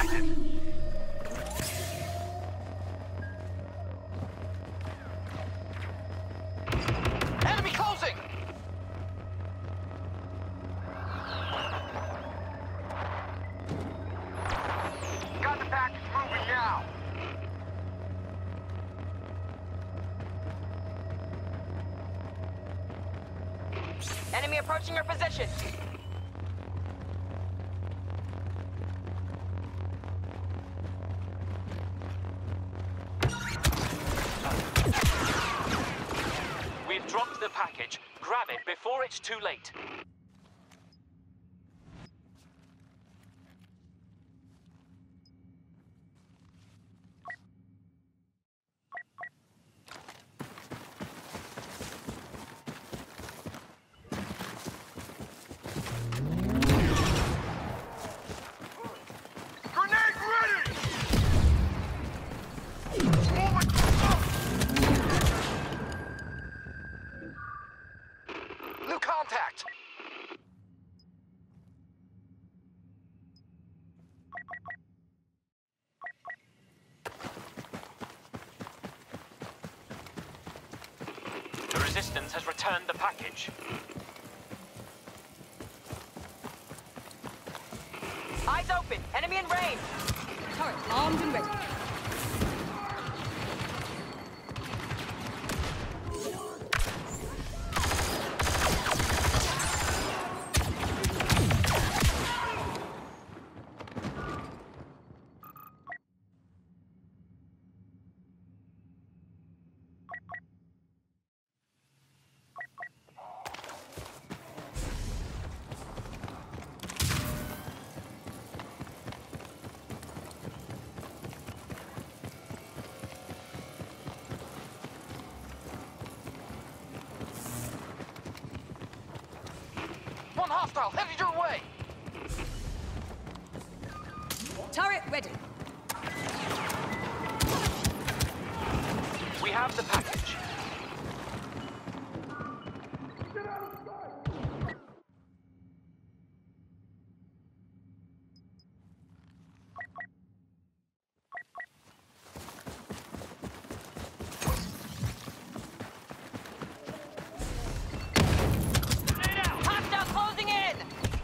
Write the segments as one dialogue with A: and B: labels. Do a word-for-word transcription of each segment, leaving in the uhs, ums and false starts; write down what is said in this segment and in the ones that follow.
A: active. Enemy closing! Got the package moving now.
B: Enemy approaching your position.
C: We've dropped the package. Grab it before it's too late.
A: Grenade ready! Moving! New contact!
C: The Resistance has returned the package.
B: Eyes open. Enemy in range.
D: Turret armed and ready.
A: One hostile headed your way!
D: Turret ready.
C: We have the package.
B: Hostile closing in.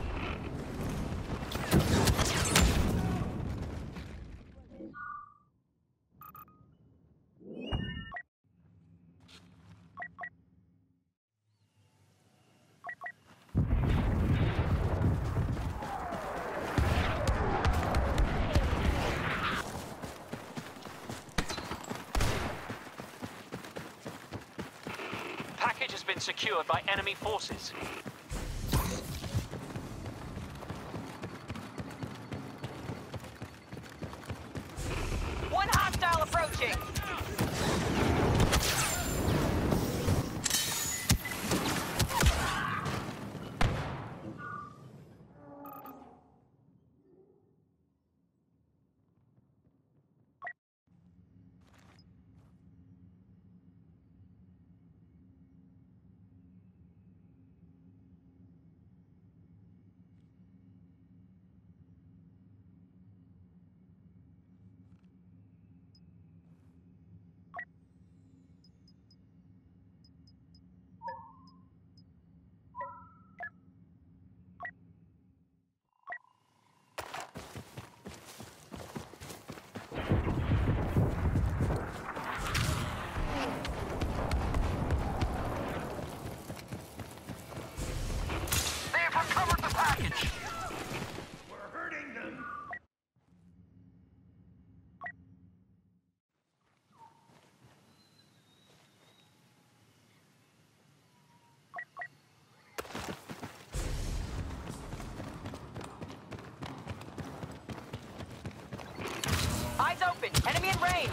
C: Package has been secured by enemy forces.
B: One hostile approaching.
A: They have recovered the package! We're hurting them!
B: Eyes open. Enemy in range.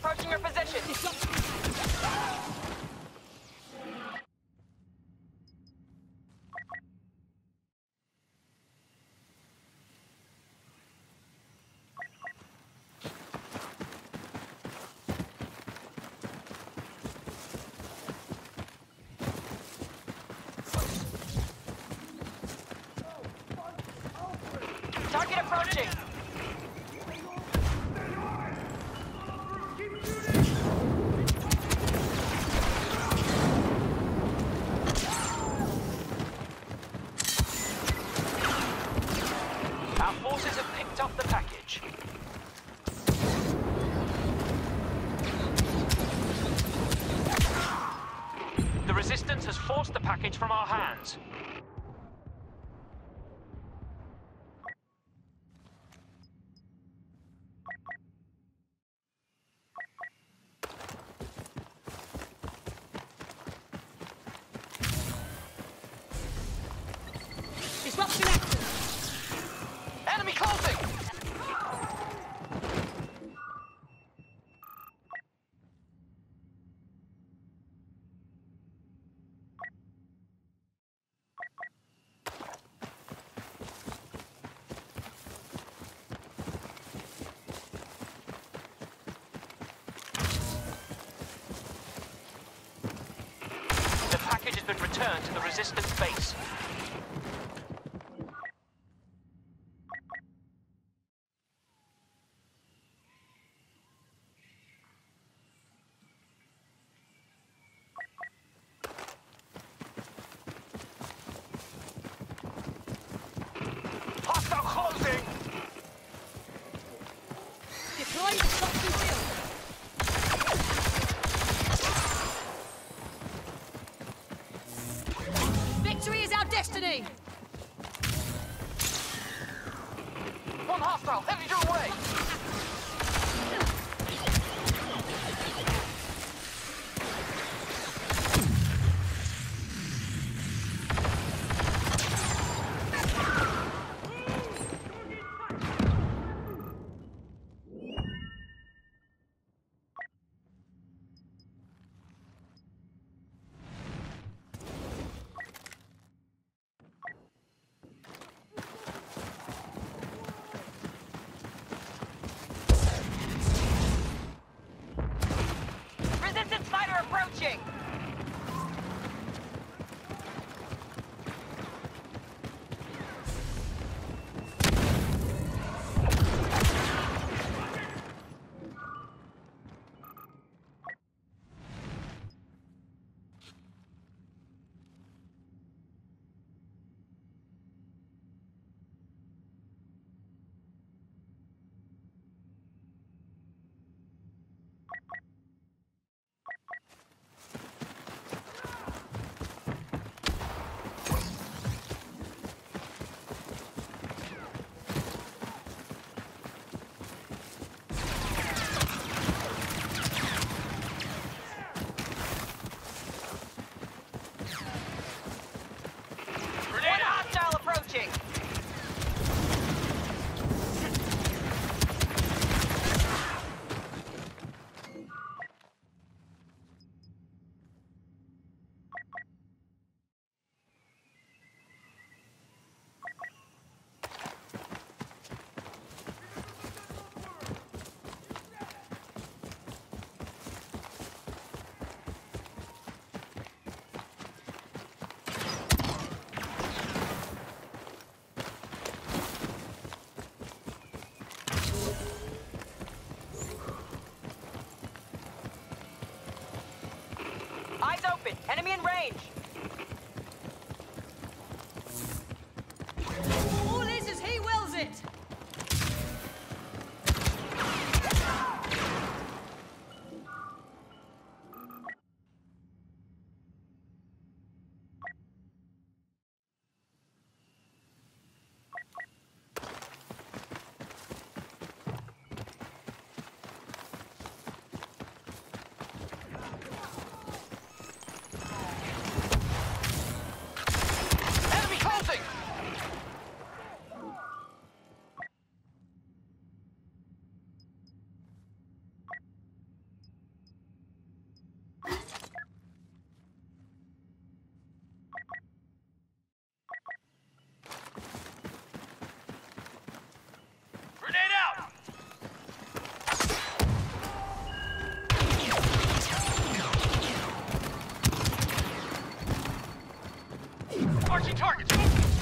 B: approaching your position. Target approaching.
C: Our forces have picked up the package. The resistance has forced the package from our hands.
D: Disruption active.
C: Enemy closing! The package has been returned to the resistance base. Hostile closing!
D: Deploy disruption field. Victory is our destiny.
C: One hostile headed your way!
B: Resistance fighter approaching. One hostile approaching. Eyes open. Enemy in range.
D: All is as he wills it.
A: Marching targets!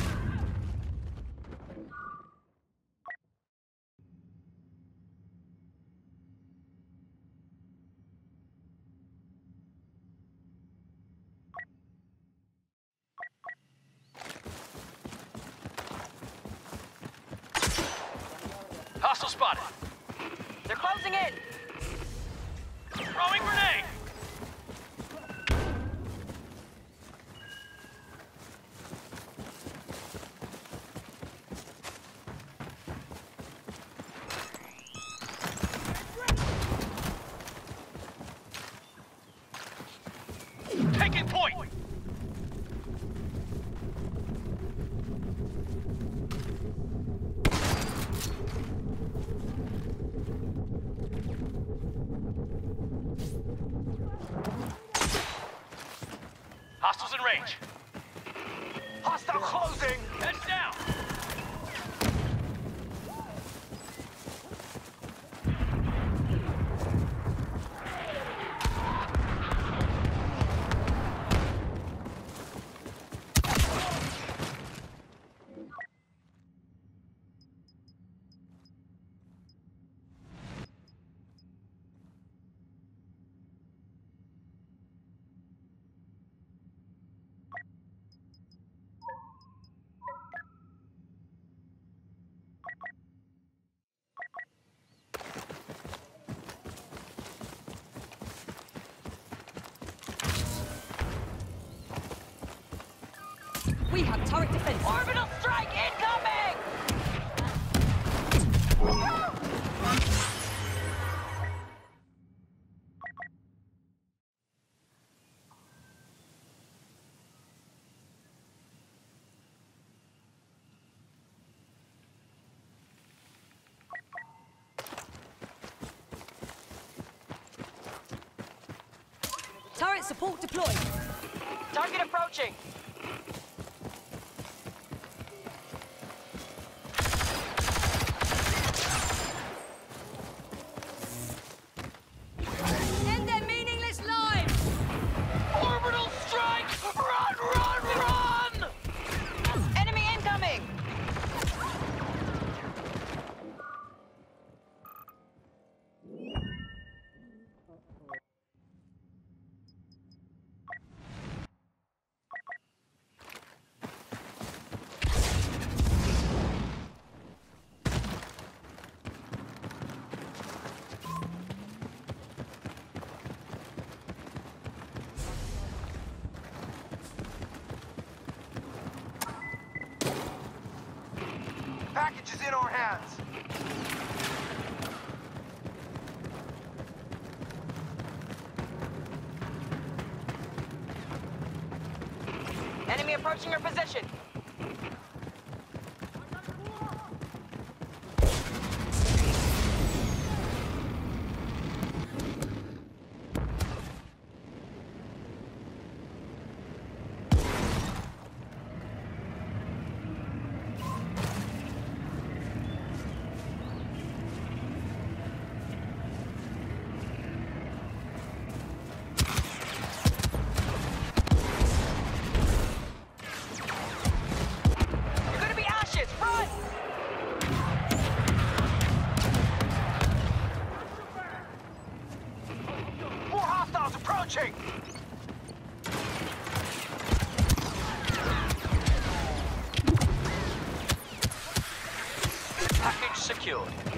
A: Hostile spotted.
B: They're closing in.
A: Throwing grenade! Taking point! Hostiles in range. Hostile closing! Heads down!
D: We have turret defense.
B: Orbital strike incoming!
D: Turret support deployed.
B: Target approaching.
D: End their meaningless lives!
A: Orbital strike! Run, run, run!
B: Enemy incoming!
A: Package is in our hands.
B: Enemy approaching your position. You're gonna be ashes! Run!
A: More hostiles approaching!
C: Package secured.